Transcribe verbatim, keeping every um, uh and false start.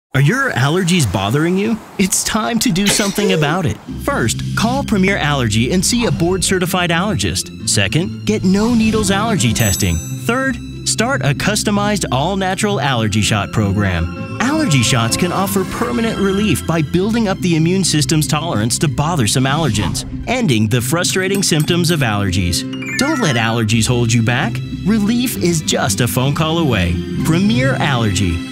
Are your allergies bothering you? It's time to do something about it. First, call Premier Allergy and see a board-certified allergist. Second, get no needles allergy testing. Third, start a customized all-natural allergy shot program. Allergy shots can offer permanent relief by building up the immune system's tolerance to bothersome allergens, ending the frustrating symptoms of allergies. Don't let allergies hold you back. Relief is just a phone call away. Premier Allergy.